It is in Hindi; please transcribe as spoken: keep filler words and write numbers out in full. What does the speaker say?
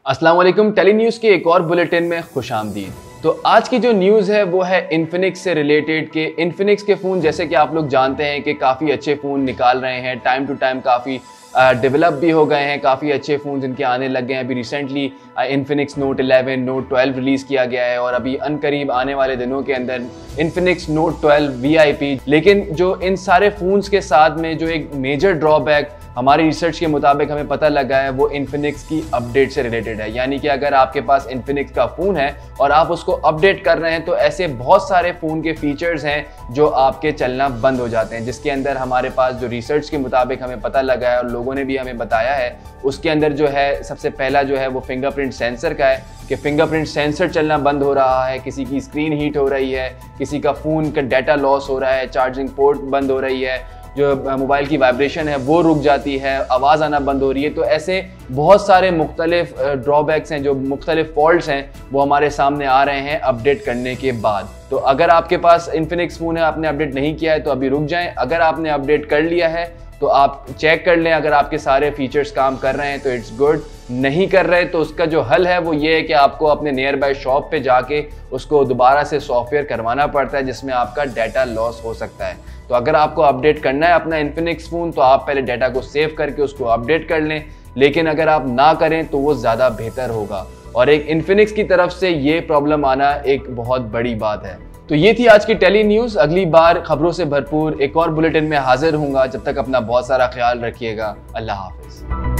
अस्सलाम वालेकुम। टेली न्यूज़ के एक और बुलेटिन में खुश आमदीद। तो आज की जो न्यूज़ है वो है इन्फिनिक्स से रिलेटेड के इन्फिनिक्स के फ़ोन, जैसे कि आप लोग जानते हैं कि काफ़ी अच्छे फ़ोन निकाल रहे हैं, टाइम टू टाइम काफ़ी डेवलप भी हो गए हैं, काफ़ी अच्छे फ़ोन इनके आने लग गए हैं। अभी recently Infinix Note eleven, Note twelve release किया गया है और अभी अनकरीब आने वाले दिनों के अंदर Infinix Note twelve V I P. लेकिन जो इन सारे फ़ोन्स के साथ में जो एक मेजर ड्रॉबैक हमारी रिसर्च के मुताबिक हमें पता लगा है वो इन्फिनिक्स की अपडेट से रिलेटेड है। यानी कि अगर आपके पास इन्फिनिक्स का फ़ोन है और आप उसको अपडेट कर रहे हैं तो ऐसे बहुत सारे फ़ोन के फीचर्स हैं जो आपके चलना बंद हो जाते हैं, जिसके अंदर हमारे पास जो रिसर्च के मुताबिक हमें पता लगा है और लोगों ने भी हमें बताया है, उसके अंदर जो है सबसे पहला जो है वो फिंगरप्रिंट सेंसर का है कि फिंगरप्रिंट सेंसर चलना बंद हो रहा है, किसी की स्क्रीन हीट हो रही है, किसी का फ़ोन का डाटा लॉस हो रहा है, चार्जिंग पोर्ट बंद हो रही है, जो मोबाइल की वाइब्रेशन है वो रुक जाती है, आवाज़ आना बंद हो रही है। तो ऐसे बहुत सारे मुख्तलिफ ड्रॉबैक्स हैं, जो मुख्तलिफ फॉल्ट्स हैं वो हमारे सामने आ रहे हैं अपडेट करने के बाद। तो अगर आपके पास इन्फिनिक्स फ़ोन है, आपने अपडेट नहीं किया है तो अभी रुक जाएं। अगर आपने अपडेट कर लिया है तो आप चेक कर लें, अगर आपके सारे फीचर्स काम कर रहे हैं तो इट्स गुड, नहीं कर रहे तो उसका जो हल है वो ये है कि आपको अपने नियर बाय शॉप पे जाके उसको दोबारा से सॉफ्टवेयर करवाना पड़ता है, जिसमें आपका डाटा लॉस हो सकता है। तो अगर आपको अपडेट करना है अपना इन्फिनिक्स फ़ोन तो आप पहले डाटा को सेव करके उसको अपडेट कर लें, लेकिन अगर आप ना करें तो वो ज़्यादा बेहतर होगा। और एक इन्फिनिक्स की तरफ से ये प्रॉब्लम आना एक बहुत बड़ी बात है। तो ये थी आज की टेली न्यूज़। अगली बार खबरों से भरपूर एक और बुलेटिन में हाजिर होऊंगा। जब तक अपना बहुत सारा ख्याल रखिएगा। अल्लाह हाफिज़।